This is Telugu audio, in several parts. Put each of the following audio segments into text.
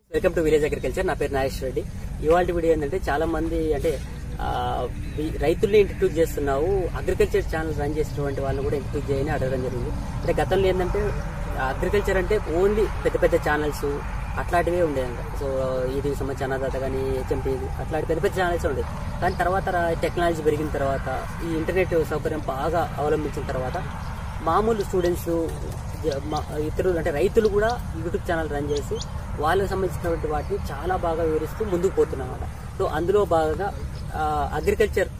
Welcome to village agriculture. నా పేరు నాగేశ్వర రెడ్డి. ఇవాళ వీడియో ఏంటంటే చాలా మంది అంటే రైతుల్ని ఇంట్రడ్యూస్ చేస్తున్నావు, అగ్రికల్చర్ ఛానల్ రన్ చేసినటువంటి వాళ్ళని కూడా ఇంట్రడ్యూస్ చేయని అడగడం జరిగింది. అంటే గతంలో ఏంటంటే అగ్రికల్చర్ అంటే ఓన్లీ పెద్ద పెద్ద ఛానల్స్ అట్లాంటివే ఉండేదంట. సో ఇది సంబంధించి అన్నదాత కానీ హెచ్ఎంపీ అట్లాంటి పెద్ద పెద్ద ఛానల్స్ ఉండేది. కానీ తర్వాత టెక్నాలజీ పెరిగిన తర్వాత ఈ ఇంటర్నెట్ సౌకర్యం బాగా అవలంబించిన తర్వాత మామూలు స్టూడెంట్స్ ఇతరులు అంటే రైతులు కూడా యూట్యూబ్ ఛానల్ రన్ చేసి వాళ్ళకి సంబంధించినటువంటి వాటిని చాలా బాగా వివరిస్తూ ముందుకు పోతున్నమాట. సో అందులో భాగంగా అగ్రికల్చర్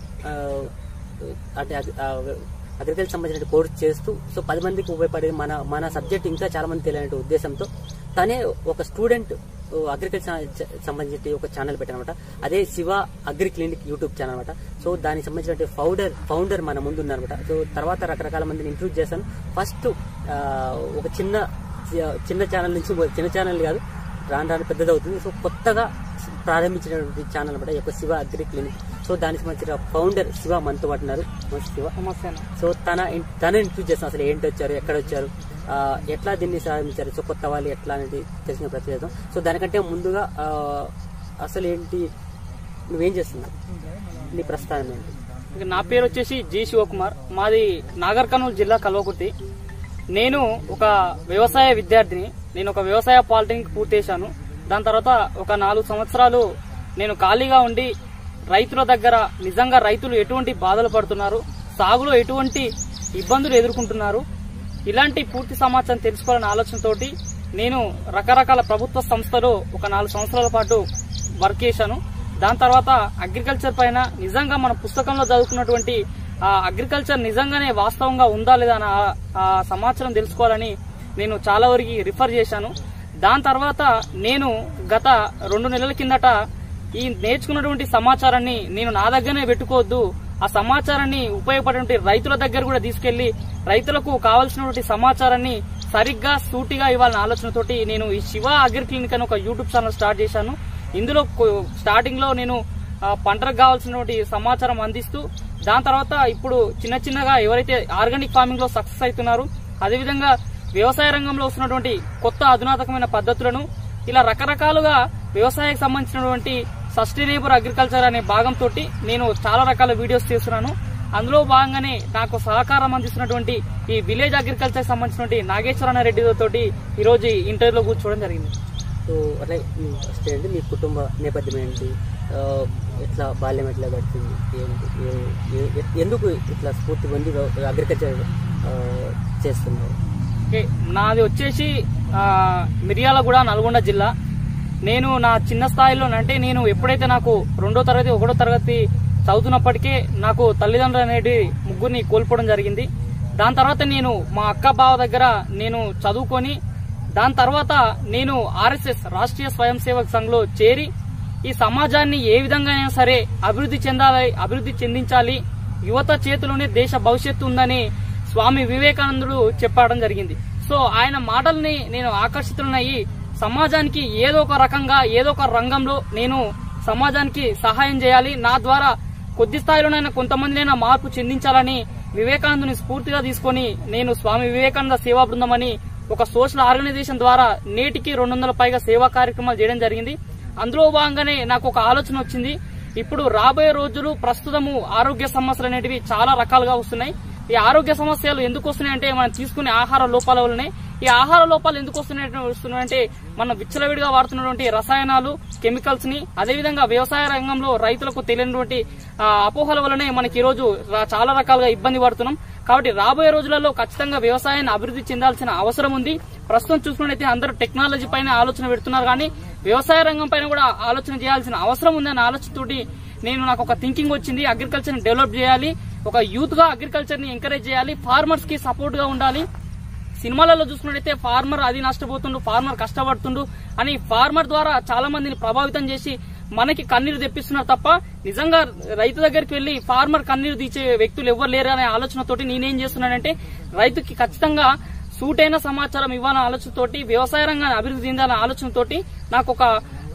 అంటే అగ్రికల్చర్ సంబంధించిన కోర్స్ చేస్తూ సో 10 మందికి ఉపయోగపడే మన సబ్జెక్ట్ ఇంకా చాలా మంది తెలియని ఉద్దేశంతో తనే ఒక స్టూడెంట్ అగ్రికల్చర్ సంబంధించి ఒక ఛానల్ పెట్టానమాట. అదే Shiva agri clinic YouTube channel అనమాట. సో దానికి సంబంధించిన ఫౌండర్ మన ముందు ఉన్నారనమాట. సో తర్వాత రకరకాల మందిని ఇంట్రడ్యూస్ చేశాను. ఫస్ట్ ఒక చిన్న ఛానల్ నుంచి చిన్న ఛానల్ కాదు, రాను పెద్దదవుతుంది. సో కొత్తగా ప్రారంభించినటువంటి ఛానల్ అనమాట ఈ యొక్క శివ అగ్రి క్లినిక్. సో దానికి సంబంధించిన ఫౌండర్ శివ మనతో పట్టున్నారు. శివ సో తన ఇంట్రడ్యూస్ చేస్తాం. అసలు ఏంటి వచ్చారు, ఎక్కడ వచ్చారు, ఎట్లా దీన్ని సాధించారు, సో కొత్త వాళ్ళు ఎట్లా అనేది తెలిసిన ప్రయత్నం. సో దానికంటే ముందుగా అసలు ఏంటి, నువ్వేం చేస్తున్నావు, నీ ప్రస్థానం ఏంటి? నా పేరు వచ్చేసి జి శివకుమార్. మాది నాగర్ కర్నూలు జిల్లా కల్వకుర్తి. నేను ఒక వ్యవసాయ విద్యార్థిని. నేను ఒక వ్యవసాయ పాలిటెక్నిక్ పూర్తి చేశాను. దాని తర్వాత ఒక 4 సంవత్సరాలు నేను ఖాళీగా ఉండి రైతుల దగ్గర నిజంగా రైతులు ఎటువంటి బాధలు పడుతున్నారు, సాగులో ఎటువంటి ఇబ్బందులు ఎదుర్కొంటున్నారు, ఇలాంటి పూర్తి సమాచారం తెలుసుకోవాలనే ఆలోచనతోటి నేను రకరకాల ప్రభుత్వ సంస్థలో ఒక 4 సంవత్సరాల పాటు వర్క్ చేశాను. దాని తర్వాత అగ్రికల్చర్ పైన నిజంగా మన పుస్తకంలో చదువుకున్నటువంటి అగ్రికల్చర్ నిజంగానే వాస్తవంగా ఉందా లేదా అన్న ఆ సమాచారం తెలుసుకోవాలని నేను చాలా వరకు రిఫర్ చేశాను. దాని తర్వాత నేను గత 2 నెలల కిందట ఈ నేర్చుకున్నటువంటి సమాచారాన్ని నేను నా దగ్గరనే పెట్టుకోవద్దు, ఆ సమాచారాన్ని ఉపయోగపడే రైతుల దగ్గర కూడా తీసుకెళ్లి రైతులకు కావాల్సినటువంటి సమాచారాన్ని సరిగ్గా సూటిగా ఇవ్వాలన్న ఆలోచనతోటి నేను ఈ శివ అగ్రి క్లినిక్ అని ఒక యూట్యూబ్ ఛానల్ స్టార్ట్ చేశాను. ఇందులో స్టార్టింగ్ లో నేను పంటలకు కావాల్సినటువంటి సమాచారం అందిస్తూ దాని తర్వాత ఇప్పుడు చిన్నగా ఎవరైతే ఆర్గానిక్ ఫార్మింగ్ లో సక్సెస్ అవుతున్నారు, అదేవిధంగా వ్యవసాయ రంగంలో వస్తున్నటువంటి కొత్త అధునాతకమైన పద్ధతులను ఇలా రకరకాలుగా వ్యవసాయానికి సంబంధించినటువంటి సస్టైనబుల్ అగ్రికల్చర్ అనే భాగంతో నేను చాలా రకాల వీడియోస్ చేస్తున్నాను. అందులో భాగంగానే నాకు సహకారం అందిస్తున్నటువంటి ఈ విలేజ్ అగ్రికల్చర్ సంబంధించినటువంటి నాగేశ్వర రెడ్డి తోటి ఈ రోజు ఇంటర్వ్యూలో కూర్చోవడం జరిగింది. సో అట్లా ఫస్ట్ ఏంటి మీ కుటుంబ నేపథ్యం ఏంటి, ఎట్లా బాల్యం ఎట్లా గడిచింది, ఎందుకు ఇట్లా స్ఫూర్తి పొంది అగ్రికల్చర్ చేస్తున్నారు? నాది వచ్చేసి మిర్యాలగూడ నల్గొండ జిల్లా. నేను నా చిన్న స్థాయిలో అంటే నేను ఎప్పుడైతే నాకు 2వ తరగతి 1వ తరగతి చదువుతున్నప్పటికే నాకు తల్లిదండ్రులు అనేది 3 కోల్పోవడం జరిగింది. దాని తర్వాత నేను మా అక్క బావ దగ్గర నేను చదువుకొని దాని తర్వాత నేను RSS రాష్ట్రీయ స్వయం సేవక్ సంఘ్లో చేరి ఈ సమాజాన్ని ఏ విధంగా సరే అభివృద్ధి చెందించాలి, యువత చేతిలోనే దేశ భవిష్యత్తు ఉందని స్వామి వివేకానందుడు చెప్పడం జరిగింది. సో ఆయన మాటల్ని నేను ఆకర్షితులనయ్యి సమాజానికి ఏదో ఒక రకంగా ఏదో ఒక రంగంలో నేను సమాజానికి సహాయం చేయాలి, నా ద్వారా కొద్ది స్థాయిలోనైనా కొంతమందినైనా మార్పు చెందించాలని వివేకానందుని స్ఫూర్తిగా తీసుకుని నేను స్వామి వివేకానంద సేవా బృందం అని ఒక సోషల్ ఆర్గనైజేషన్ ద్వారా నేటికి 200 పైగా సేవా కార్యక్రమాలు చేయడం జరిగింది. అందులో భాగంగానే నాకు ఒక ఆలోచన వచ్చింది. ఇప్పుడు రాబోయే రోజులు ప్రస్తుతము ఆరోగ్య సమస్యలు అనేటివి చాలా రకాలుగా వస్తున్నాయి. ఈ ఆరోగ్య సమస్యలు ఎందుకు వస్తున్నాయంటే మనం తీసుకునే ఆహార లోపాల వల్లనే. ఈ ఆహార లోపాలు ఎందుకు వస్తున్నాయంటే మనం విచ్చలవిడిగా వాడుతున్నటువంటి రసాయనాలు, కెమికల్స్ ని, అదేవిధంగా వ్యవసాయ రంగంలో రైతులకు తెలియనటువంటి అపోహల వల్లనే మనకి ఈ రోజు చాలా రకాలుగా ఇబ్బంది పడుతున్నాం. కాబట్టి రాబోయే రోజులలో ఖచ్చితంగా వ్యవసాయాన్ని అభివృద్ధి చెందాల్సిన అవసరం ఉంది. ప్రస్తుతం చూసుకున్నట్లయితే అందరూ టెక్నాలజీ పైన ఆలోచన పెడుతున్నారు, కానీ వ్యవసాయ రంగం పైన కూడా ఆలోచన చేయాల్సిన అవసరం ఉంది అనే ఆలోచనతోటి నాకు ఒక థింకింగ్ వచ్చింది. అగ్రికల్చర్ ని డెవలప్ చేయాలి, ఒక యూత్ గా అగ్రికల్చర్ ని ఎంకరేజ్ చేయాలి, ఫార్మర్స్ కి సపోర్ట్ గా ఉండాలి. సినిమాలలో చూసుకున్నట్టయితే ఫార్మర్ అది నష్టపోతుండు, ఫార్మర్ కష్టపడుతుండు అని ఫార్మర్ ద్వారా చాలా మందిని ప్రభావితం చేసి మనకి కన్నీరు తెప్పిస్తున్నారు తప్ప నిజంగా రైతు దగ్గరికి వెళ్లి ఫార్మర్ కన్నీరు తీర్చే వ్యక్తులు ఎవరు లేరు అనే ఆలోచనతోటి నేనేం చేస్తున్నానంటే రైతుకి ఖచ్చితంగా సూటైన సమాచారం ఇవ్వాలనే ఆలోచనతోటి వ్యవసాయ రంగాన్ని అభివృద్ధి చెందాలనే ఆలోచనతోటి నాకు ఒక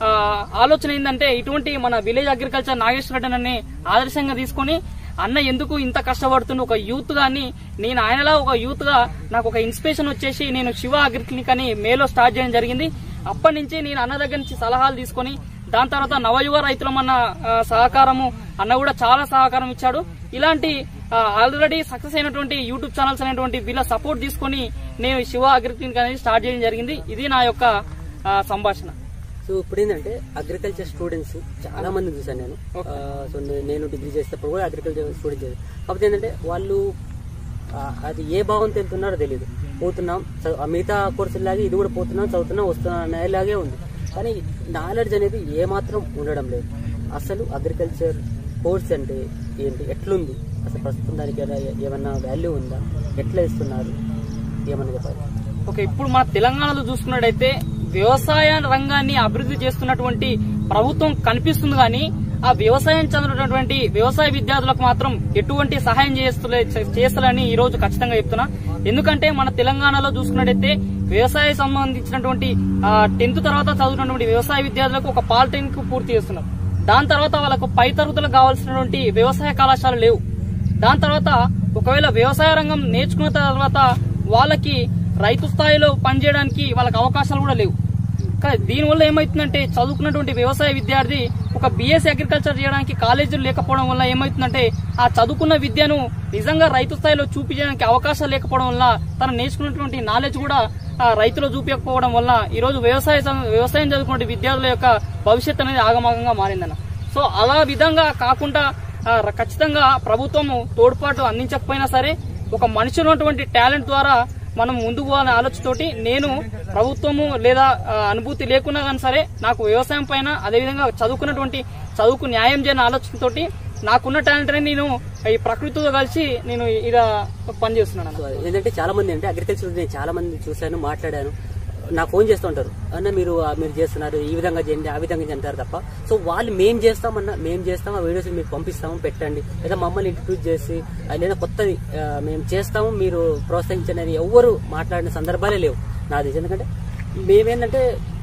ఆలోచన ఏంటంటే ఇటువంటి మన విలేజ్ అగ్రికల్చర్ నాగేశ్వర రెడ్డి ఆదర్శంగా తీసుకుని అన్న ఎందుకు ఇంత కష్టపడుతున్న ఒక యూత్ గాని నేను ఆయనలా ఒక యూత్ గా నాకు ఒక ఇన్స్పిరేషన్ వచ్చేసి నేను శివ అగ్రి క్లినిక్ అని మేలో స్టార్ట్ చేయడం జరిగింది. అప్పటి నుంచి నేను అన్న దగ్గర నుంచి సలహాలు తీసుకొని దాని తర్వాత నవయువ రైతులమన్న సహకారము అన్న కూడా చాలా సహకారం ఇచ్చాడు. ఇలాంటి ఆల్రెడీ సక్సెస్ అయినటువంటి యూట్యూబ్ ఛానల్స్ అనేటువంటి వీళ్ళ సపోర్ట్ తీసుకొని నేను శివ అగ్రిక్లినిక్ అనేది స్టార్ట్ చేయడం జరిగింది. ఇది నా యొక్క సంభాషణ. సో ఇప్పుడు ఏంటంటే అగ్రికల్చర్ స్టూడెంట్స్ చాలా మంది చూసాను నేను. సో నేను డిగ్రీ చేసేటప్పుడు కూడా అగ్రికల్చర్ స్టూడెంట్స్ చేశాను. కాకపోతే ఏంటంటే వాళ్ళు అది ఏ భావంతో వెళ్తున్నారో తెలియదు. పోతున్నాం మిగతా కోర్సులాగే ఇది కూడా పోతున్నాం, చదువుతున్నాం, వస్తున్నాం అనేలాగే ఉంది. కానీ నాలెడ్జ్ అనేది ఏమాత్రం ఉండడం లేదు. అసలు అగ్రికల్చర్ కోర్స్ అంటే ఏంటి, ఎట్లుంది, అసలు ప్రస్తుతం దానికి ఏమన్నా వాల్యూ ఉందా, ఎట్లా ఇస్తున్నారు, ఏమన్నా చెప్పాలి? ఓకే, ఇప్పుడు మన తెలంగాణలో చూసుకున్నట్టయితే వ్యవసాయ రంగాన్ని అభివృద్ధి చేస్తున్నటువంటి ప్రభుత్వం కనిపిస్తుంది, కానీ ఆ వ్యవసాయం చదువుతున్నటువంటి వ్యవసాయ విద్యార్థులకు మాత్రం ఎటువంటి సహాయం చేస్తారని ఈ రోజు ఖచ్చితంగా చెప్తున్నా. ఎందుకంటే మన తెలంగాణలో చూసుకున్నట్టయితే వ్యవసాయ సంబంధించినటువంటి 10th తర్వాత చదువుతున్నటువంటి వ్యవసాయ విద్యార్థులకు ఒక పాలిటెక్నిక్ పూర్తి చేస్తున్నారు. దాని తర్వాత వాళ్ళకు పై తరగతులకు కావాల్సినటువంటి వ్యవసాయ కళాశాలలు లేవు. దాని తర్వాత ఒకవేళ వ్యవసాయ రంగం నేర్చుకున్న తర్వాత వాళ్ళకి రైతు స్థాయిలో పనిచేయడానికి వాళ్ళకి అవకాశాలు కూడా లేవు. కానీ దీనివల్ల ఏమైతుందంటే చదువుకున్నటువంటి వ్యవసాయ విద్యార్థి ఒక బీఎస్సీ అగ్రికల్చర్ చేయడానికి కాలేజీలు లేకపోవడం వల్ల ఏమైతుందంటే ఆ చదువుకున్న విద్యను నిజంగా రైతు స్థాయిలో చూపించడానికి అవకాశాలు లేకపోవడం వల్ల తను నేర్చుకున్నటువంటి నాలెడ్జ్ కూడా రైతులు చూపించకపోవడం వల్ల ఈ రోజు వ్యవసాయం చదువుకున్న విద్యార్థుల యొక్క భవిష్యత్తు అనేది ఆగమాగంగా మారిందన్న. సో అలా విధంగా కాకుండా ఖచ్చితంగా ప్రభుత్వము తోడ్పాటు అందించకపోయినా సరే ఒక మనిషి ఉన్నటువంటి టాలెంట్ ద్వారా మనం ముందుకు పోవాలనే ఆలోచనతోటి నేను ప్రభుత్వము లేదా అనుభూతి లేకున్నా కానీ సరే నాకు వ్యవసాయం పైన అదేవిధంగా చదువుకు న్యాయం చేయని ఆలోచనతోటి నాకున్న టాలెంట్ అని నేను ఈ ప్రకృతితో కలిసి నేను ఇలా పనిచేస్తున్నాను. ఏంటంటే చాలా మంది అంటే అగ్రికల్చర్ నేను చాలా మంది చూశాను, మాట్లాడాను, నాకు ఫోన్ చేస్తూ ఉంటారు, అన్న మీరు చేస్తున్నారు, ఈ విధంగా చేయండి, ఆ విధంగా చేస్తారు తప్ప. సో వాళ్ళు మేము చేస్తాం ఆ వీడియోస్ మీకు పంపిస్తాము, పెట్టండి, లేదా మమ్మల్ని ఇంట్రడ్యూస్ చేసి లేదా కొత్తది మేము చేస్తాము మీరు ప్రోత్సహించండి ఎవరు మాట్లాడిన సందర్భాలే లేవు నాది. ఎందుకంటే మేమేంటంటే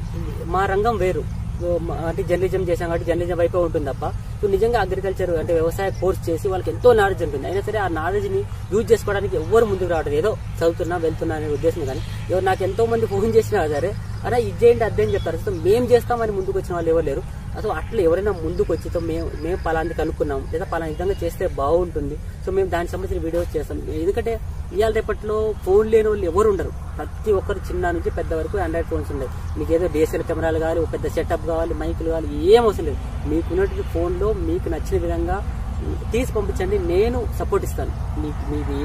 మా రంగం వేరు, అంటే జర్నలిజం చేసాం కాబట్టి జర్నలిజం వైపే ఉంటుంది తప్ప నిజంగా అగ్రికల్చర్ అంటే వ్యవసాయ కోర్స్ చేసి వాళ్ళకి ఎంతో నాలెడ్జ్ ఉంటుంది. అయినా సరే ఆ నాలెడ్జ్ ని యూజ్ చేసుకోవడానికి ఎవరు ముందుకు రావట్లేదు. ఏదో చదువుతున్నా వెళ్తున్నా అనే ఉద్దేశం. కానీ ఎవరు నాకు ఎంతో మంది ఫోన్ చేసినా సరే అలా ఇది చేయండి అదేం చెప్తారు. సో మేము చేస్తామని ముందుకు వచ్చిన వాళ్ళు ఎవరు లేరు. అసలు అట్లా ఎవరైనా ముందుకు వచ్చి మేము పలాంటి కనుక్కున్నాం లేదా పలానా విధంగా చేస్తే బాగుంటుంది, సో మేము దానికి సంబంధించిన వీడియోస్ చేస్తాం. ఎందుకంటే ఇవాళ రేపట్లో ఫోన్ లేని వాళ్ళు ఎవరు ఉండరు. ప్రతి ఒక్కరు చిన్న నుంచి పెద్ద వరకు ఆండ్రాయిడ్ ఫోన్స్ ఉన్నాయి. మీకు ఏదో డిఎస్ఎల్ కెమెరాలు కావాలి, పెద్ద సెటప్ కావాలి, మైకులు కావాలి, ఏం అవసరం లేదు. మీకున్నటువంటి ఫోన్లో మీకు నచ్చిన విధంగా తీసి పంపించండి, నేను సపోర్ట్ ఇస్తాను. మీకు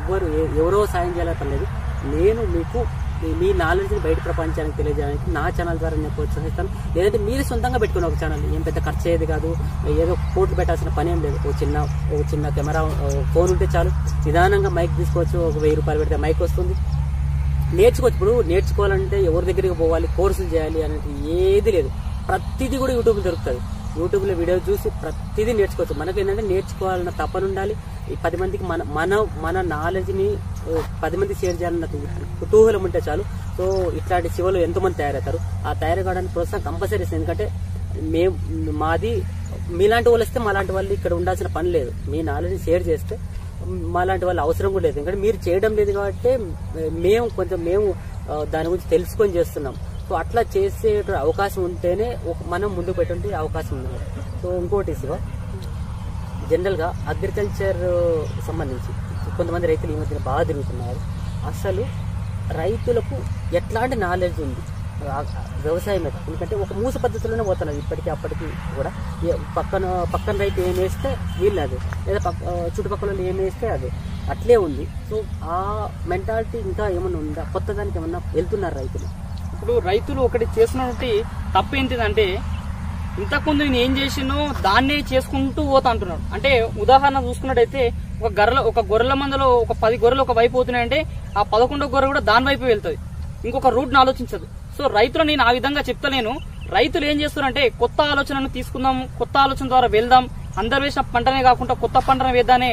ఎవరో సాయం చేయాలని పర్లేదు. నేను మీకు మీ నాలెడ్జ్ని బయట ప్రపంచానికి తెలియజేయడానికి నా ఛానల్ ద్వారా నేను ప్రోత్సహిస్తాను. లేదంటే మీరు సొంతంగా పెట్టుకున్న ఒక ఛానల్, ఏం పెద్ద ఖర్చు అయ్యేది కాదు, ఏదో కోట్లు పెట్టాల్సిన పని ఏం లేదు. ఒక చిన్న కెమెరా ఫోన్ ఉంటే చాలు, నిదానంగా మైక్ తీసుకోవచ్చు. ఒక 1000 రూపాయలు పెడితే మైక్ వస్తుంది, నేర్చుకోవచ్చు. ఇప్పుడు నేర్చుకోవాలంటే ఎవరి దగ్గరికి పోవాలి, కోర్సులు చేయాలి అనేది ఏది లేదు. ప్రతిదీ కూడా యూట్యూబ్లో దొరుకుతుంది. యూట్యూబ్లో వీడియో చూసి ప్రతిదీ నేర్చుకోవచ్చు. మనకి ఏంటంటే నేర్చుకోవాలన్న తపన ఉండాలి. ఈ 10 మందికి మన నాలెడ్జ్ని 10 మందికి షేర్ చేయాలన్న కుతూహలం ఉంటే చాలు. సో ఇట్లాంటి శివలు ఎంతోమంది తయారవుతారు. ఆ తయారు కావడానికి ప్రోత్సాహం కంపల్సరీ ఇస్తుంది. ఎందుకంటే మాది మీలాంటి వాళ్ళు వస్తే మాలాంటి వాళ్ళు ఇక్కడ ఉండాల్సిన పని లేదు. మీ నాలెడ్జ్ షేర్ చేస్తే మాలాంటి వాళ్ళు అవసరం కూడా లేదు. ఎందుకంటే మీరు చేయడం లేదు కాబట్టి మేము దాని గురించి తెలుసుకొని చేస్తున్నాం. సో అట్లా చేసే అవకాశం ఉంటేనే మనం ముందుకు పెట్టే అవకాశం ఉంది. సో ఇంకోటి శివ, జనరల్గా అగ్రికల్చర్ సంబంధించి కొంతమంది రైతులు ఈ మధ్యన బాగా తిరుగుతున్నారు. అసలు రైతులకు ఎట్లాంటి నాలెడ్జ్ ఉంది వ్యవసాయం మీద? ఎందుకంటే ఒక మూస పద్ధతిలోనే పోతున్నారు ఇప్పటికీ అప్పటికి కూడా. పక్కన రైతు ఏం వేస్తే వీళ్ళు అదే, లేదా చుట్టుపక్కల ఏం వేస్తే అదే, అట్లే ఉంది. సో ఆ మెంటాలిటీ ఇంకా ఏమన్నా ఉందా? కొత్త దానికి ఏమన్నా వెళ్తున్నారు రైతులు? ఇప్పుడు రైతులు ఒకటి చేసినటువంటి తప్పు ఏంటిదంటే ఇంతకుముందు నేను ఏం చేసినో దాన్నే చేసుకుంటూ పోతా అంటున్నాడు. అంటే ఉదాహరణ చూసుకున్నట్టయితే ఒక గొర్రెల మందలో ఒక 10 గొర్రెలు ఒక వైపు పోతున్నాయంటే ఆ 11వ గొర్రె కూడా దాని వైపు వెళ్తుంది, ఇంకొక రూట్ని ఆలోచించదు. సో రైతులు నేను ఆ విధంగా చెప్తలేను. రైతులు ఏం చేస్తున్నారంటే కొత్త ఆలోచనను తీసుకుందాం, కొత్త ఆలోచన ద్వారా వెళ్దాం, అందరు వేసిన పంటనే కాకుండా కొత్త పంటను వేద్దానే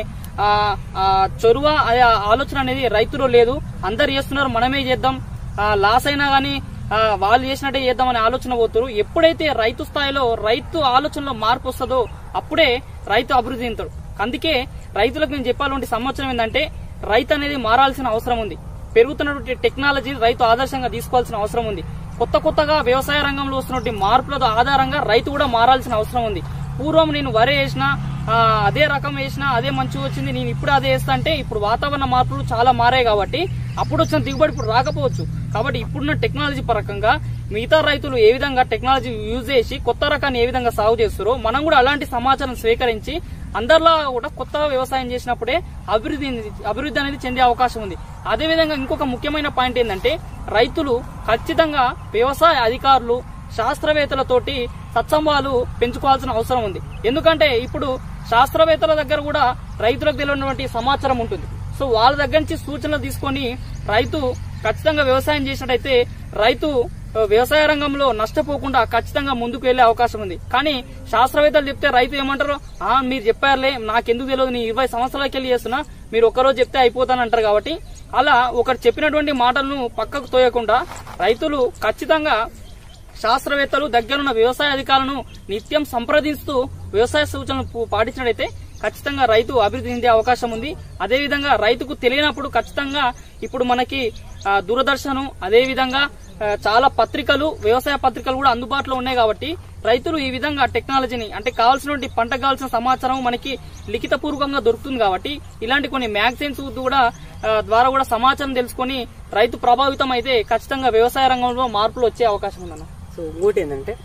చొరవ ఆలోచన అనేది రైతులో లేదు. అందరు చేస్తున్నారు, మనమే చేద్దాం, లాస్ అయినా గానీ వాళ్ళు చేసినట్టే చేద్దామనే ఆలోచన పోతారు. ఎప్పుడైతే రైతు స్థాయిలో రైతు ఆలోచనలో మార్పు వస్తుందో అప్పుడే రైతు అభివృద్ధి చెందుతాడు. అందుకే రైతులకు నేను చెప్పాలంటే సంవత్సరం ఏంటంటే రైతు అనేది మారాల్సిన అవసరం ఉంది. పెరుగుతున్నటువంటి టెక్నాలజీని రైతు ఆదర్శంగా తీసుకోవాల్సిన అవసరం ఉంది. కొత్తగా వ్యవసాయ రంగంలో వస్తున్నటువంటి మార్పుల ఆధారంగా రైతు కూడా మారాల్సిన అవసరం ఉంది. పూర్వం నేను వరి వేసినా అదే రకం వేసినా అదే మంచిగా వచ్చింది, నేను ఇప్పుడు అదే వేస్తా అంటే ఇప్పుడు వాతావరణ మార్పులు చాలా మారాయి కాబట్టి అప్పుడు వచ్చిన దిగుబడి ఇప్పుడు రాకపోవచ్చు. కాబట్టి ఇప్పుడున్న టెక్నాలజీ పరంగా మిగతా రైతులు ఏ విధంగా టెక్నాలజీ యూజ్ చేసి కొత్త రకాన్ని ఏ విధంగా సాగు చేస్తారో మనం కూడా అలాంటి సమాచారం స్వీకరించి అందరిలా కూడా కొత్తగా వ్యవసాయం చేసినప్పుడే అభివృద్ధి అనేది చెందే అవకాశం ఉంది. అదేవిధంగా ఇంకొక ముఖ్యమైన పాయింట్ ఏంటంటే రైతులు ఖచ్చితంగా వ్యవసాయ అధికారులు శాస్త్రవేత్తలతోటి సత్సంబాలు పెంచుకోవాల్సిన అవసరం ఉంది. ఎందుకంటే ఇప్పుడు శాస్త్రవేత్తల దగ్గర కూడా రైతులకు తెలియనటువంటి సమాచారం ఉంటుంది. సో వాళ్ళ దగ్గర నుంచి సూచనలు తీసుకొని రైతు ఖచ్చితంగా వ్యవసాయం చేసినట్టయితే రైతు వ్యవసాయ రంగంలో నష్టపోకుండా ఖచ్చితంగా ముందుకు వెళ్లే అవకాశం ఉంది. కానీ శాస్త్రవేత్తలు చెప్తే రైతు ఏమంటారు, మీరు చెప్పారులే నాకెందుకు తెలియదు, నేను 20 సంవత్సరాలకి వెళ్ళి చేస్తున్నా, మీరు ఒక్కరోజు చెప్తే అయిపోతానంటారు. కాబట్టి అలా ఒకరు చెప్పినటువంటి మాటలను పక్కకు తోయకుండా రైతులు ఖచ్చితంగా శాస్త్రవేత్తలు దగ్గరున్న వ్యవసాయ అధికారులను నిత్యం సంప్రదిస్తూ వ్యవసాయ సూచనలు పాటించినట్లయితే ఖచ్చితంగా రైతు అభివృద్ధి చెందే అవకాశం ఉంది. అదేవిధంగా రైతుకు తెలియనప్పుడు ఖచ్చితంగా ఇప్పుడు మనకి దూరదర్శనం అదేవిధంగా చాలా పత్రికలు వ్యవసాయ పత్రికలు కూడా అందుబాటులో ఉన్నాయి. కాబట్టి రైతులు ఈ విధంగా టెక్నాలజీని అంటే కావాల్సినటువంటి పంటకు కావాల్సిన సమాచారం మనకి లిఖిత పూర్వకంగా దొరుకుతుంది. కాబట్టి ఇలాంటి కొన్ని మ్యాగజైన్స్ ద్వారా కూడా సమాచారం తెలుసుకొని రైతు ప్రభావితం అయితే ఖచ్చితంగా వ్యవసాయ రంగంలో మార్పులు వచ్చే అవకాశం ఉందన్న. సో ఇంకోటి ఏంటంటే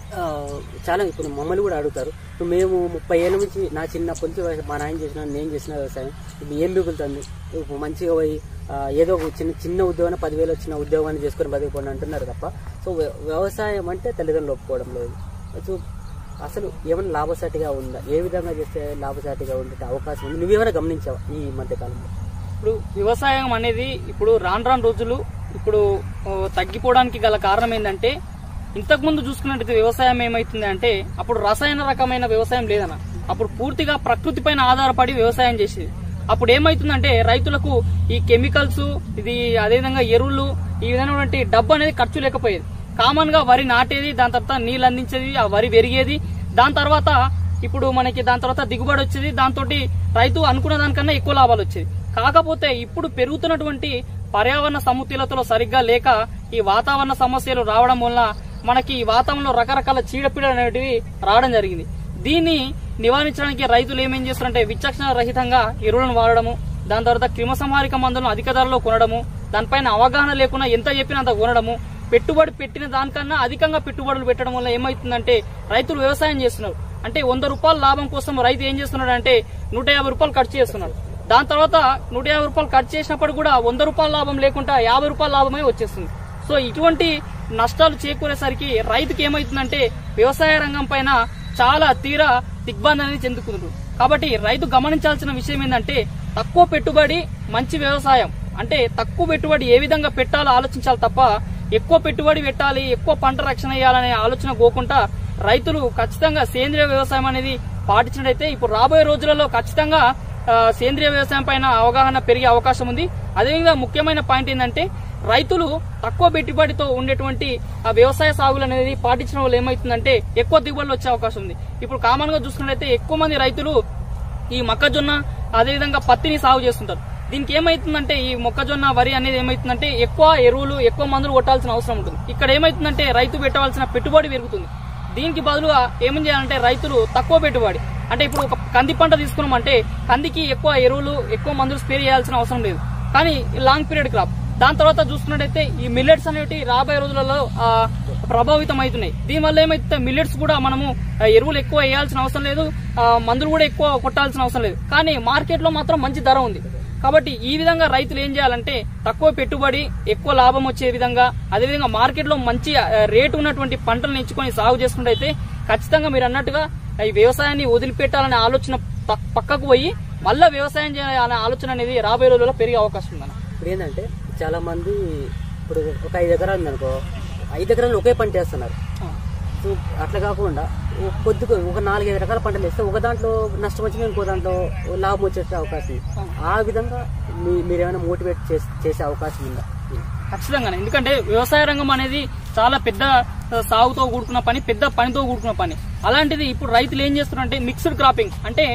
చాలా ఇప్పుడు మమ్మల్ని కూడా అడుగుతారు, మేము 30 ఏళ్ళ నుంచి నా చిన్నప్పటి నుంచి మా నాయన చేసిన నేను చేసిన వ్యవసాయం ఇప్పుడు ఏం మిగులుతుంది, ఇప్పుడు మంచిగా పోయి ఏదో ఒక చిన్న ఉద్యోగం 10,000 వచ్చిన ఉద్యోగాన్ని చేసుకొని బతికిపోండి అంటున్నారు తప్ప సో వ్యవసాయం అంటే తల్లిదండ్రులు ఒప్పుకోవడం లేదు. సో అసలు ఏమైనా లాభసాటిగా ఉందా, ఏ విధంగా చేస్తే లాభసాటిగా ఉండే అవకాశం ఉంది, నువ్వేమైనా గమనించావా ఈ మధ్యకాలంలో? ఇప్పుడు వ్యవసాయం అనేది ఇప్పుడు రాను రోజులు ఇప్పుడు తగ్గిపోవడానికి గల కారణం ఏంటంటే ఇంతకుముందు చూసుకున్నట్టు వ్యవసాయం ఏమైతుంది అంటే అప్పుడు రసాయన రకమైన వ్యవసాయం లేదన్న, అప్పుడు పూర్తిగా ప్రకృతి పైన ఆధారపడి వ్యవసాయం చేసేది. అప్పుడు ఏమైతుందంటే రైతులకు ఈ కెమికల్స్ ఇది అదేవిధంగా ఎరువులు ఈ విధమైనటువంటి డబ్బు అనేది ఖర్చు లేకపోయేది. కామన్ గా వరి నాటేది, దాని తర్వాత నీళ్ళు అందించేది, ఆ వరి పెరిగేది, దాని తర్వాత ఇప్పుడు మనకి దాని తర్వాత దిగుబడి వచ్చేది, దాంతో రైతు అనుకున్న దానికన్నా ఎక్కువ లాభాలు వచ్చేది. కాకపోతే ఇప్పుడు పెరుగుతున్నటువంటి పర్యావరణ సమతుల్యతలో సరిగ్గా లేక ఈ వాతావరణ సమస్యలు రావడం వల్ల మనకి ఈ వాతావరణంలో రకరకాల చీడపీడలు అనేటివి రావడం జరిగింది. దీన్ని నివారించడానికి రైతులు ఏమేం చేస్తారంటే విచక్షణ రహితంగా ఎరువులను వాడడము, దాని తర్వాత క్రిమసంహారక మందులను అధిక ధరలో కొనడము, దానిపైన అవగాహన లేకుండా ఎంత చెప్పినా అంత కొనడము, పెట్టుబడి పెట్టిన దానికన్నా అధికంగా పెట్టుబడులు పెట్టడం వల్ల ఏమవుతుందంటే రైతులు వ్యవసాయం చేస్తున్నారు. అంటే 100 రూపాయల లాభం కోసం రైతు ఏం చేస్తున్నాడు అంటే 150 రూపాయలు ఖర్చు చేస్తున్నాడు. దాని తర్వాత 150 రూపాయలు ఖర్చు చేసినప్పుడు కూడా 100 రూపాయల లాభం లేకుండా 50 రూపాయల లాభమే వచ్చేస్తుంది. సో ఇటువంటి నష్టాలు చేకూరేసరికి రైతుకి ఏమవుతుందంటే వ్యవసాయ రంగం పైన చాలా తీవ్ర దిగ్బంధం అనేది చెందుకుంటుంది. కాబట్టి రైతు గమనించాల్సిన విషయం ఏంటంటే తక్కువ పెట్టుబడి మంచి వ్యవసాయం, అంటే తక్కువ పెట్టుబడి ఏ విధంగా పెట్టాలో ఆలోచించాలి తప్ప ఎక్కువ పెట్టుబడి పెట్టాలి ఎక్కువ పంట రక్షణ చేయాలనే ఆలోచన పోకుండా రైతులు ఖచ్చితంగా సేంద్రియ వ్యవసాయం అనేది పాటించినట్టయితే ఇప్పుడు రాబోయే రోజులలో ఖచ్చితంగా సేంద్రియ వ్యవసాయం పైన అవగాహన పెరిగే అవకాశం ఉంది. అదేవిధంగా ముఖ్యమైన పాయింట్ ఏంటంటే రైతులు తక్కువ పెట్టుబడితో ఉండేటువంటి ఆ వ్యవసాయ సాగులు అనేది పాటించడం వల్ల ఏమైతుందంటే ఎక్కువ దిగుబడులు వచ్చే అవకాశం ఉంది. ఇప్పుడు కామన్ గా చూసుకున్నట్లయితే ఎక్కువ మంది రైతులు ఈ మొక్కజొన్న అదేవిధంగా పత్తిని సాగు చేస్తుంటారు. దీనికి ఏమైతుందంటే ఈ మొక్కజొన్న వరి అనేది ఏమైతుందంటే ఎక్కువ ఎరువులు ఎక్కువ మందులు కొట్టాల్సిన అవసరం ఉంటుంది. ఇక్కడ ఏమైతుందంటే రైతు పెట్టవలసిన పెట్టుబడి పెరుగుతుంది. దీనికి బదులుగా ఏం చేయాలంటే రైతులు తక్కువ పెట్టుబడి, అంటే ఇప్పుడు ఒక కంది పంట తీసుకున్నామంటే కందికి ఎక్కువ ఎరువులు ఎక్కువ మందులు స్ప్రే చేయాల్సిన అవసరం లేదు, కానీ లాంగ్ పీరియడ్ క్రాప్. దాని తర్వాత చూసుకున్నట్టయితే ఈ మిల్లెట్స్ అనేవి రాబోయే రోజులలో ప్రభావితం అవుతున్నాయి. దీనివల్ల ఏమైతే మిల్లెట్స్ కూడా మనము ఎరువులు ఎక్కువ వేయాల్సిన అవసరం లేదు, మందులు కూడా ఎక్కువ కొట్టాల్సిన అవసరం లేదు, కానీ మార్కెట్ లో మాత్రం మంచి ధర ఉంది. కాబట్టి ఈ విధంగా రైతులు ఏం చేయాలంటే తక్కువ పెట్టుబడి ఎక్కువ లాభం వచ్చే విధంగా అదేవిధంగా మార్కెట్ లో మంచి రేటు ఉన్నటువంటి పంటలను ఎంచుకొని సాగు చేసుకుంటే ఖచ్చితంగా మీరు అన్నట్టుగా ఈ వ్యవసాయాన్ని వదిలిపెట్టాలనే ఆలోచన పక్కకు పోయి మళ్ళా వ్యవసాయం చేయాలనే ఆలోచన అనేది రాబోయే రోజుల్లో పెరిగే అవకాశం ఉందన్న. ఇప్పుడు ఏంటంటే చాలా మంది ఇప్పుడు ఒక 5 ఎకరాలు ఉందనుకో 5 ఎకరాలు ఒకే పంట వేస్తున్నారు. సో అట్లా కాకుండా కొద్దిగా ఒక 4-5 రకాల పంటలు వేస్తే ఒక దాంట్లో నష్టం వచ్చినా ఇంకో దాంట్లో లాభం వచ్చే అవకాశం, ఆ విధంగా మీరేమైనా మోటివేట్ చేసే అవకాశం ఉందా? ఖచ్చితంగానే, ఎందుకంటే వ్యవసాయ రంగం అనేది చాలా పెద్ద సాగుతో కూడుకున్న పని, పెద్ద పనితో కూడుకున్న పని. అలాంటిది ఇప్పుడు రైతులు ఏం చేస్తున్నారంటే మిక్స్డ్ క్రాపింగ్, అంటే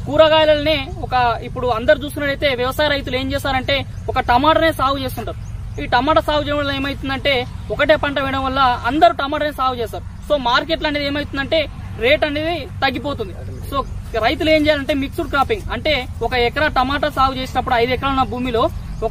కూరగాయలనే ఇప్పుడు అందరు చూస్తున్నట్టయితే వ్యవసాయ రైతులు ఏం చేస్తారంటే ఒక టమాటానే సాగు చేస్తుంటారు. ఈ టమాటా సాగు చేయడం వల్ల ఏమైతుందంటే ఒకటే పంట వేయడం వల్ల అందరూ టమాటాని సాగు చేస్తారు. సో మార్కెట్లో అనేది ఏమైతుందంటే రేట్ అనేది తగ్గిపోతుంది. సో రైతులు ఏం చేయాలంటే మిక్స్డ్ క్రాపింగ్ అంటే 1 ఎకరా టమాటా సాగు చేసినప్పుడు 5 ఎకరాల ఉన్న భూమిలో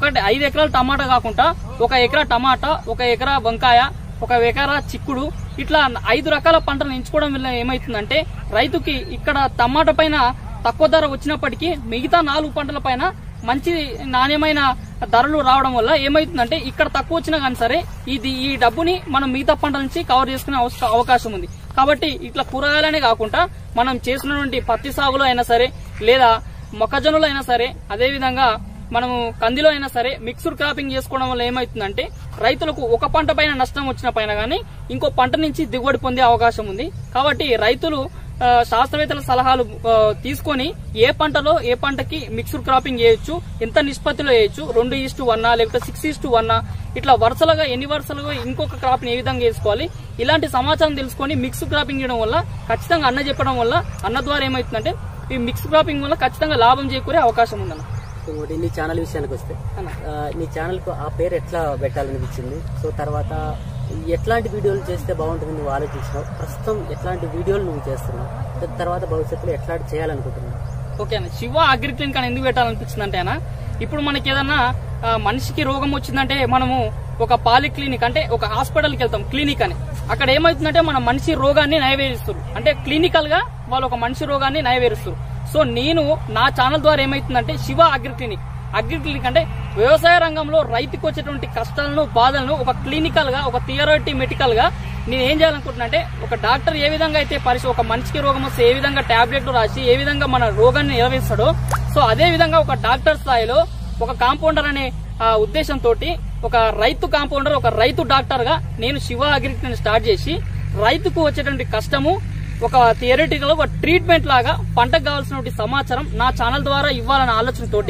5 ఎకరాల టమాటా కాకుండా 1 ఎకరా టమాటా, 1 ఎకరా వంకాయ, 1 ఎకరా చిక్కుడు, ఇట్లా 5 రకాల పంటలను ఎంచుకోవడం వల్ల ఏమైతుందంటే రైతుకి ఇక్కడ టమాటా పైన తక్కువ ధర వచ్చినప్పటికీ మిగతా 4 పంటల పైన మంచి నాణ్యమైన ధరలు రావడం వల్ల ఏమైతుందంటే ఇక్కడ తక్కువ వచ్చినా కానీ సరే ఈ డబ్బుని మనం మిగతా పంటల నుంచి కవర్ చేసుకునే అవకాశం ఉంది. కాబట్టి ఇట్లా కూరగాయలనే కాకుండా మనం చేసినటువంటి పత్తి సాగులో అయినా సరే లేదా మొక్కజొన్నలో అయినా సరే అదేవిధంగా మనము కందిలో అయినా సరే మిక్స్డ్ క్రాపింగ్ చేసుకోవడం వల్ల ఏమైతుందంటే రైతులకు ఒక పంట పైన నష్టం వచ్చిన పైన గానీ ఇంకో పంట నుంచి దిగుబడి పొందే అవకాశం ఉంది. కాబట్టి రైతులు శాస్త్రవేత్తల సలహాలు తీసుకొని ఏ పంటలో ఏ పంటకి మిక్స్డ్ క్రాపింగ్ చేయొచ్చు, ఎంత నిష్పత్తిలో చేయొచ్చు, 2:1 లేకపోతే 6:1 ఇట్లా వరుసలుగా ఎన్ని వరుసలుగా ఇంకొక క్రాప్ ని ఏ విధంగా చేసుకోవాలి, ఇలాంటి సమాచారం తెలుసుకొని మిక్స్డ్ క్రాపింగ్ చేయడం వల్ల ఖచ్చితంగా అన్న చెప్పడం వల్ల అన్న ద్వారా ఏమైతుందంటే ఈ మిక్స్డ్ క్రాపింగ్ వల్ల ఖచ్చితంగా లాభం చేకూరే అవకాశం ఉందన్న. నీ ఛానల్ విషయానికి వస్తే నీ ఛానల్ కు ఆ పేరు ఎట్లా పెట్టాలనిపించింది? సో తర్వాత ఎట్లాంటి వీడియోలు చేస్తే బాగుంటుంది నువ్వు ఆలోచించినావు? ప్రస్తుతం ఎట్లాంటి వీడియోలు నువ్వు చేస్తున్నావు? తర్వాత భవిష్యత్తులో ఎట్లాంటి చేయాలనుకుంటున్నావు? ఓకే అన్న, శివ అగ్రి క్లినిక్ అని ఎందుకు పెట్టాలనిపించింది అంటే అన్న, ఇప్పుడు మనకి ఏదన్నా మనిషికి రోగం వచ్చిందంటే మనము ఒక పాలిక్లినిక్ అంటే ఒక హాస్పిటల్కి వెళ్తాం, క్లినిక్ అని. అక్కడ ఏమవుతుందంటే మన మనిషి రోగాన్ని నయవేరుస్తారు, అంటే క్లినికల్ గా వాళ్ళు ఒక మనిషి రోగాన్ని నయవేరుస్తారు. సో నేను నా ఛానల్ ద్వారా ఏమైతుందంటే శివ అగ్రి క్లినిక్ అంటే వ్యవసాయ రంగంలో రైతుకు వచ్చేటువంటి కష్టాలను బాధలను ఒక క్లినికల్ గా ఒక థియరటిమెటికల్ గా నేను ఏం చేయాలనుకుంటున్నా, ఒక డాక్టర్ ఏ విధంగా అయితే ఒక మనిషికి రోగం వస్తే ఏ విధంగా టాబ్లెట్లు రాసి ఏ విధంగా మన రోగాన్ని నిర్వహిస్తాడో, సో అదే విధంగా ఒక డాక్టర్ స్థాయిలో ఒక కాంపౌండర్ అనే ఉద్దేశంతో ఒక రైతు కాంపౌండర్, ఒక రైతు డాక్టర్ గా నేను శివ అగ్రి స్టార్ట్ చేసి రైతుకు వచ్చేటువంటి కష్టము ఒక థియరిటికల్ ఒక ట్రీట్మెంట్ లాగా పంటకు కావాల్సిన సమాచారం నా ఛానల్ ద్వారా ఇవ్వాలన్న ఆలోచనతోటి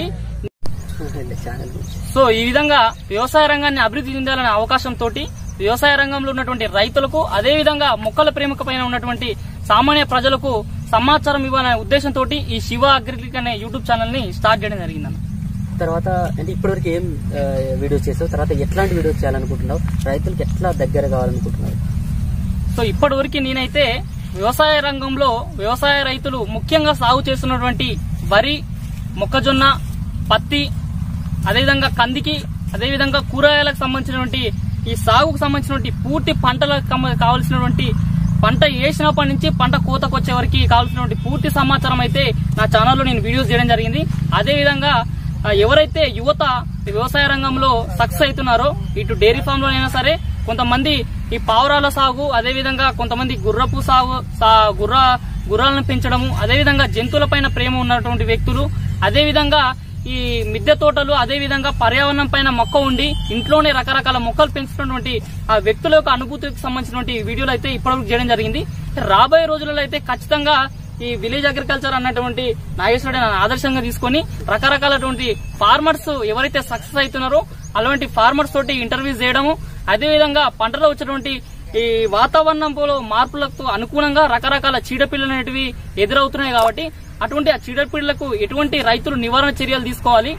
సో ఈ విధంగా వ్యవసాయ రంగాన్ని అభివృద్ధి చెందాలనే అవకాశంతో వ్యవసాయ రంగంలో ఉన్నటువంటి రైతులకు అదే విధంగా మొక్కల ప్రేమిక పైన ఉన్నటువంటి సామాన్య ప్రజలకు సమాచారం ఇవ్వాలనే ఉద్దేశంతో ఈ శివ అగ్రి అనే యూట్యూబ్ ఛానల్ ని స్టార్ట్ చేయడం జరిగిందన్న. తర్వాత అంటే ఇప్పటివరకు ఏం వీడియోస్ చేసావు? తర్వాత ఎట్లాంటి వీడియోస్ చేయాలనుకుంటున్నావు? రైతులకు ఎట్లా దగ్గర కావాలనుకుంటున్నావు? సో ఇప్పటివరకు నేనైతే వ్యవసాయ రంగంలో వ్యవసాయ రైతులు ముఖ్యంగా సాగు చేస్తున్నటువంటి వరి, మొక్కజొన్న, పత్తి, అదేవిధంగా కందికి, అదేవిధంగా కూరగాయలకు సంబంధించినటువంటి ఈ సాగుకు సంబంధించినటువంటి పూర్తి పంటలకు కావాల్సినటువంటి పంట వేసినప్పటి నుంచి పంట కోతకు వచ్చే వరకు కావాల్సినటువంటి పూర్తి సమాచారం అయితే నా ఛానల్లో నేను వీడియోస్ చేయడం జరిగింది. అదేవిధంగా ఎవరైతే యువత వ్యవసాయ రంగంలో సక్సెస్ అవుతున్నారో, ఇటు డైరీ ఫామ్ లోనైనా సరే, కొంతమంది ఈ పావురాల సాగు, అదేవిధంగా కొంతమంది గుర్రపు సాగు, గుర్రాలను పెంచడము, అదేవిధంగా జంతువులపైన ప్రేమ ఉన్నటువంటి వ్యక్తులు, అదేవిధంగా ఈ మిద్దె తోటలు, అదేవిధంగా పర్యావరణం పైన మొక్క ఉండి ఇంట్లోనే రకరకాల మొక్కలు పెంచుతున్నటువంటి ఆ వ్యక్తుల యొక్క అనుభూతికి సంబంధించినటువంటి వీడియోలు అయితే ఇప్పటివరకు చేయడం జరిగింది. రాబోయే రోజులలో అయితే ఖచ్చితంగా ఈ విలేజ్ అగ్రికల్చర్ అన్నటువంటి నాగేశ్వరుడు ఆదర్శంగా తీసుకుని రకరకాలటువంటి ఫార్మర్స్ ఎవరైతే సక్సెస్ అవుతున్నారో అలాంటి ఫార్మర్స్ తోటి ఇంటర్వ్యూస్ చేయడము, అదేవిధంగా పంటలో వచ్చేటువంటి ఈ వాతావరణంలో మార్పులకు అనుగుణంగా రకరకాల చీడపీడలు అనేటివి ఎదురవుతున్నాయి. కాబట్టి అటువంటి ఆ చీడపీడలకు ఎటువంటి రైతులు నివారణ చర్యలు తీసుకోవాలి.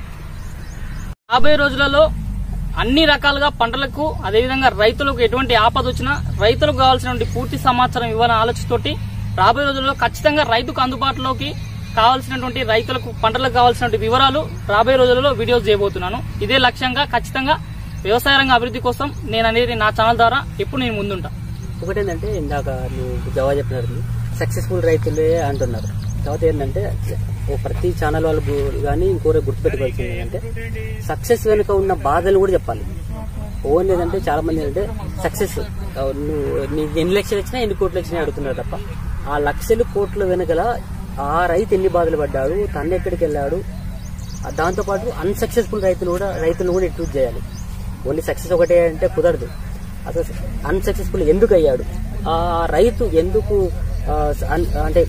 రాబోయే రోజులలో అన్ని రకాలుగా పంటలకు అదేవిధంగా రైతులకు ఎటువంటి ఆపద వచ్చినా రైతులకు కావాల్సినటువంటి పూర్తి సమాచారం ఇవ్వాలని ఆలోచనతోటి రాబోయే రోజుల్లో ఖచ్చితంగా రైతుకు అందుబాటులోకి కావాల్సినటువంటి రైతులకు పంటలకు కావాల్సినటువంటి వివరాలు రాబోయే రోజులలో వీడియోస్ చేయబోతున్నాను. ఇదే లక్ష్యంగా ఖచ్చితంగా వ్యవసాయ రంగ అభివృద్ధి కోసం నేను అనేది నా ఛానల్ ద్వారా ఎప్పుడు నేను ముందుంటా. ఒకటేంటంటే ఇందాక నువ్వు జవాబు చెప్పినారు సక్సెస్ఫుల్ రైతులే అంటున్నారు. తర్వాత ఏంటంటే ప్రతి ఛానల్ వాళ్ళు కానీ ఇంకోరే గుర్తుపెట్టుకోవాల్సింది ఏంటంటే సక్సెస్ వెనుక ఉన్న బాధలు కూడా చెప్పాలి. ఓన్ లేదంటే చాలా మంది ఏంటంటే సక్సెస్ నువ్వు నీకు ఎన్ని లక్షలు వచ్చినా ఎన్ని కోట్లు వచ్చినా అడుగుతున్నారు తప్ప ఆ లక్షలు కోట్ల వెనకల ఆ రైతు ఎన్ని బాధలు పడ్డాడు, తను ఎక్కడికి వెళ్ళాడు, దాంతోపాటు అన్సక్సెస్ఫుల్ రైతులు కూడా ఇంట్రూజ్ చేయాలి. ఓన్లీ సక్సెస్ ఒకటే అంటే కుదరదు. అసలు అన్సక్సెస్ఫుల్ ఎందుకు అయ్యాడు, ఆ రైతు ఎందుకు అంటే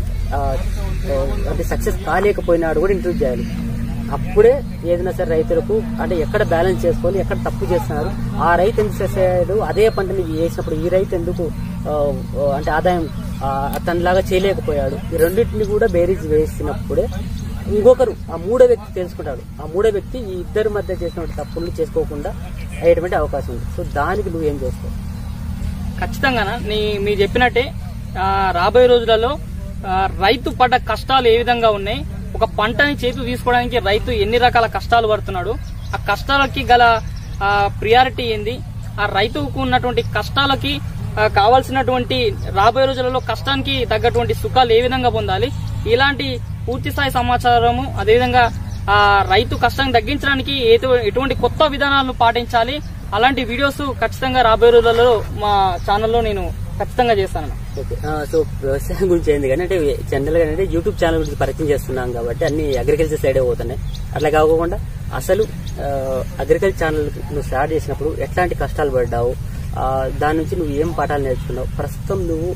సక్సెస్ కాలేకపోయినాడు కూడా ఇంట్రూజ్ చేయాలి. అప్పుడే ఏదైనా సరే రైతులకు అంటే ఎక్కడ బ్యాలెన్స్ చేసుకొని ఎక్కడ తప్పు చేస్తున్నారు, ఆ రైతు ఎందుకు సక్సెస్ అయ్యాడు, అదే పంటని వేసినప్పుడు ఈ రైతు ఎందుకు అంటే ఆదాయం తనలాగా చేయలేకపోయాడు, ఈ రెండింటిని కూడా బేరీజ్ వేసినప్పుడే ఇంకొకరు ఆ మూడో వ్యక్తి తెలుసుకుంటాడు. ఆ మూడో వ్యక్తి ఈ ఇద్దరి మధ్య చేసినటువంటి తప్పులు చేసుకోకుండా అయ్యేటువంటి అవకాశం ఉంది. సో దానికి నువ్వు ఏం చేస్తావు? ఖచ్చితంగా మీరు చెప్పినట్టే రాబోయే రోజులలో రైతు పడ్డ కష్టాలు ఏ విధంగా ఉన్నాయి, ఒక పంటని చేతులు తీసుకోవడానికి రైతు ఎన్ని రకాల కష్టాలు పడుతున్నాడు, ఆ కష్టాలకి గల ప్రియారిటీ ఏంది, ఆ రైతుకు ఉన్నటువంటి కష్టాలకి కావాల్సినటువంటి రాబోయే రోజులలో కష్టానికి తగ్గటువంటి సుఖాలు ఏ విధంగా పొందాలి, ఇలాంటి పూర్తి స్థాయి సమాచారము, అదేవిధంగా రైతు కష్టాన్ని తగ్గించడానికి ఎటువంటి కొత్త విధానాలను పాటించాలి, అలాంటి వీడియోస్ ఖచ్చితంగా రాబోయే రోజులలో మా ఛానల్లో నేను ఖచ్చితంగా చేస్తాను. ఓకే, సో వ్యవసాయం గురించి ఏంది కానీ అంటే జనరల్ గా అంటే యూట్యూబ్ ఛానల్ గురించి పరిచయం చేస్తున్నాం కాబట్టి అన్ని అగ్రికల్చర్ సైడే పోతున్నాయి. అట్లా కాకుండా అసలు అగ్రికల్చర్ ఛానల్ నువ్వు స్టార్ట్ చేసినప్పుడు ఎట్లాంటి కష్టాలు పడ్డావు, దాని నుంచి నువ్వు ఏం పాఠాలు నేర్చుకున్నావు, ప్రస్తుతం నువ్వు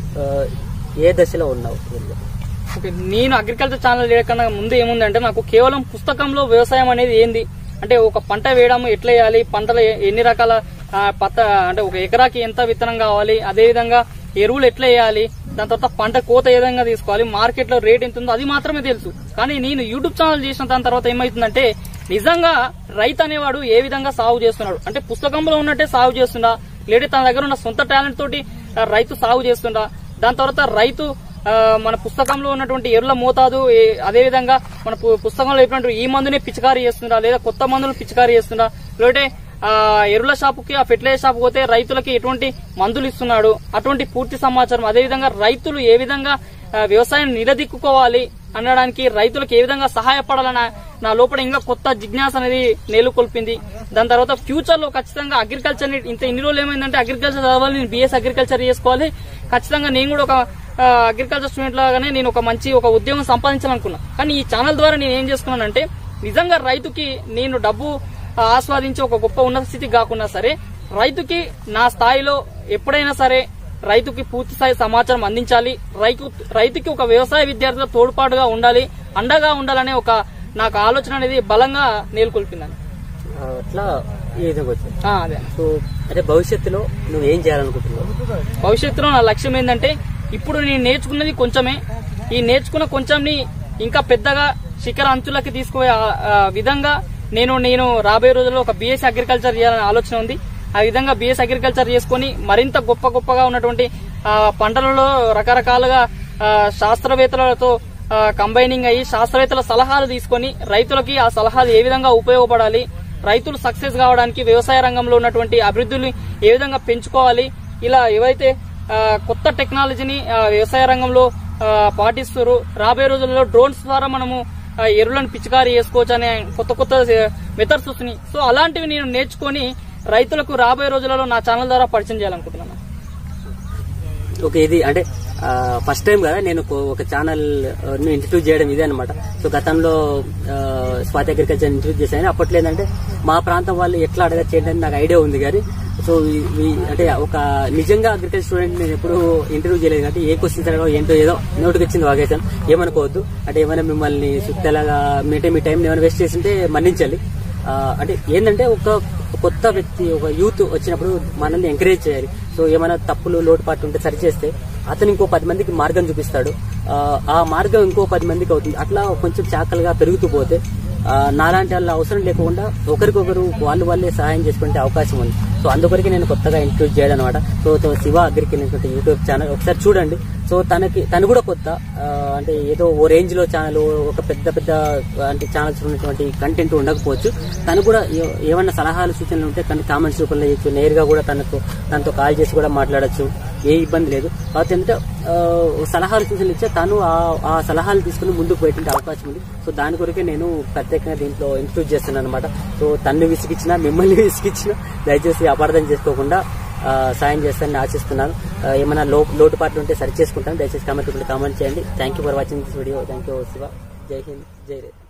ఏ దశలో ఉన్నావు? ఓకే, నేను అగ్రికల్చర్ ఛానల్ చేయకన్నా ముందు ఏముందంటే నాకు కేవలం పుస్తకంలో వ్యవసాయం అనేది ఏంది అంటే ఒక పంట వేయడం ఎట్లా వేయాలి, పంటలు ఎన్ని రకాల అంటే ఒక ఎకరాకి ఎంత విత్తనం కావాలి, అదేవిధంగా ఎరువులు ఎట్లా వేయాలి, దాని తర్వాత పంట కోత ఏ విధంగా తీసుకోవాలి, మార్కెట్ లో రేట్ ఎంత ఉందో అది మాత్రమే తెలుసు. కానీ నేను యూట్యూబ్ ఛానల్ చేసిన దాని తర్వాత ఏమైతుందంటే నిజంగా రైతు అనేవాడు ఏ విధంగా సాగు చేస్తున్నాడు అంటే పుస్తకంలో ఉన్నట్టే సాగు చేస్తుండా, లేదా తన దగ్గర ఉన్న సొంత టాలెంట్ తోటి రైతు సాగు చేస్తుండా, దాని తర్వాత రైతు మన పుస్తకంలో ఉన్నటువంటి ఎరువుల మోతాదు అదేవిధంగా మన పుస్తకంలో చెప్పినట్టు ఈ మందునే పిచికారీ చేస్తుందా, లేదా కొత్త మందులు పిచికారీ చేస్తుందా, లేదంటే ఎరువుల షాపుకి ఆ ఫెర్టిలైజర్ షాప్ పోతే రైతులకి ఎటువంటి మందులు ఇస్తున్నాడు, అటువంటి పూర్తి సమాచారం, అదేవిధంగా రైతులు ఏ విధంగా వ్యవసాయం నిలదీక్కుకోవాలి అనడానికి, రైతులకు ఏ విధంగా సహాయపడాలని నా లోపల ఇంకా కొత్త జిజ్ఞాస అనేది నెలకొల్పింది. దాని తర్వాత ఫ్యూచర్ లో ఖచ్చితంగా అగ్రికల్చర్ ఇన్ని రోజులు ఏమైందంటే అగ్రికల్చర్ చదవాలి, నేను BS అగ్రికల్చర్ చేసుకోవాలి, ఖచ్చితంగా నేను కూడా ఒక అగ్రికల్చర్ స్టూడెంట్ లాగానే నేను ఒక మంచి ఉద్యోగం సంపాదించాలనుకున్నా. కానీ ఈ ఛానల్ ద్వారా నేను ఏం చేసుకున్నానంటే నిజంగా రైతుకి నేను డబ్బు ఆస్వాదించి ఒక గొప్ప ఉన్నత స్థితికి కాకుండా సరే రైతుకి నా స్థాయిలో ఎప్పుడైనా సరే రైతుకి పూర్తి స్థాయి సమాచారం అందించాలి, రైతుకి ఒక వ్యవసాయ విద్యార్థిగా తోడ్పాటుగా ఉండాలి, అండగా ఉండాలనే ఒక నాకు ఆలోచన అనేది బలంగా నెలకొల్పిందని. అట్లా ఈ విధంగా వచ్చింది. అదే. సో అంటే భవిష్యత్తులో నువ్వు ఏం చేయాలనుకుంటున్నావు? భవిష్యత్తులో నా లక్ష్యం ఏంటంటే ఇప్పుడు నేను నేర్చుకున్నది కొంచెమే, ఈ నేర్చుకున్న కొంచెంని ఇంకా పెద్దగా శిఖర అంచులకి తీసుకుపోయే విధంగా నేను రాబోయే రోజుల్లో ఒక BS అగ్రికల్చర్ చేయాలనే ఆలోచన ఉంది. ఆ విధంగా BS అగ్రికల్చర్ చేసుకుని మరింత గొప్పగా ఉన్నటువంటి పంటలలో రకరకాలుగా శాస్త్రవేత్తలతో కంబైనింగ్ అయ్యి శాస్త్రవేత్తల సలహాలు తీసుకొని రైతులకి ఆ సలహాలు ఏ విధంగా ఉపయోగపడాలి, రైతులు సక్సెస్ కావడానికి వ్యవసాయ రంగంలో ఉన్నటువంటి అభివృద్ధిని ఏ విధంగా పెంచుకోవాలి, ఇలా ఏవైతే కొత్త టెక్నాలజీని వ్యవసాయ రంగంలో పాటిస్తారు, రాబోయే రోజుల్లో డ్రోన్స్ ద్వారా మనము ఎరువులను పిచికారీ చేసుకోవచ్చు అనే కొత్త మెథడ్స్ వస్తున్నాయి. సో అలాంటివి నేను నేర్చుకుని రైతులకు రాబోయే రోజులలో నా ఛానల్ ద్వారా పరిచయం చేయాలనుకుంటున్నాను. ఓకే, ఇది అంటే ఫస్ట్ టైం కదా నేను ఒక ఛానల్ ను ఇంట్రడ్యూస్ చేయడం ఇదే అనమాట. సో గతంలో స్వాతి అగ్రికల్చర్ ఇంట్రడ్యూస్ చేశాను. అప్పట్లో ఏంటంటే మా ప్రాంతం వాళ్ళు ఎట్లా అడగ చేయడానికి నాకు ఐడియా ఉంది. కానీ సో అంటే ఒక నిజంగా అగ్రికల్చర్ స్టూడెంట్ నేను ఎప్పుడు ఇంటర్వ్యూ చేయలేదు. అంటే ఏ క్వశ్చన్స్ అడగో ఏంటో ఏదో నోటికి వచ్చింది వాగేశాను. ఏమనుకోవద్దు. అంటే ఏమైనా మిమ్మల్ని సుత్తలాగా మీ టైం ఏమైనా వేస్ట్ చేసింటే మన్నించాలి. అంటే ఏంటంటే ఒక కొత్త వ్యక్తి ఒక యూత్ వచ్చినప్పుడు మనల్ని ఎంకరేజ్ చేయాలి. సో ఏమైనా తప్పులు లోటుపాట్లు ఉంటే సరిచేస్తే అతను ఇంకో 10 మందికి మార్గం చూపిస్తాడు. ఆ మార్గం ఇంకో 10 మందికి అవుతుంది. అట్లా కొంచెం చాకలుగా పెరుగుతూ పోతే నాలాంటి వాళ్ళ అవసరం లేకుండా ఒకరికొకరు వాళ్ళే సహాయం చేసుకునే అవకాశం ఉంది. సో అందుకొరికి నేను కొత్తగా ఇంట్రడ్యూస్ చేయడం అనమాట. సో శివ అగ్రికి యూట్యూబ్ ఛానల్ ఒకసారి చూడండి. సో తను కూడా కొత్త అంటే ఏదో ఓ రేంజ్ లో ఛానల్ ఒక పెద్ద అంటే ఛానల్స్ ఉన్నటువంటి కంటెంట్ ఉండకపోవచ్చు. తను కూడా ఏమన్నా సలహాలు సూచనలు ఉంటే తను కామెంట్స్ రూపంలో చేయొచ్చు. నేరుగా కూడా తనతో కాల్ చేసి కూడా మాట్లాడచ్చు. ఏ ఇబ్బంది లేదు. కాబట్టి ఏంటంటే సలహాలు సూచనలు ఇచ్చే తను ఆ సలహాలు తీసుకుని ముందుకు పోయేటువంటి అవకాశం ఉంది. సో దాని కొరకే నేను ప్రత్యేకంగా దీంట్లో ఇంట్రడ్యూస్ చేస్తున్నాను అనమాట. సో తన్ను విసిగిచ్చినా మిమ్మల్ని విసిగిచ్చినా దయచేసి అపార్థం చేసుకోకుండా సాయం చేస్తానని ఆశిస్తున్నాను. ఏమైనా లోటుపాట్లు ఉంటే సరి చేసుకుంటాను. దయచేసి కామెంట్ చేయండి. Thank you for watching this video. Thank you Shiva. జై హింద్, జై రే.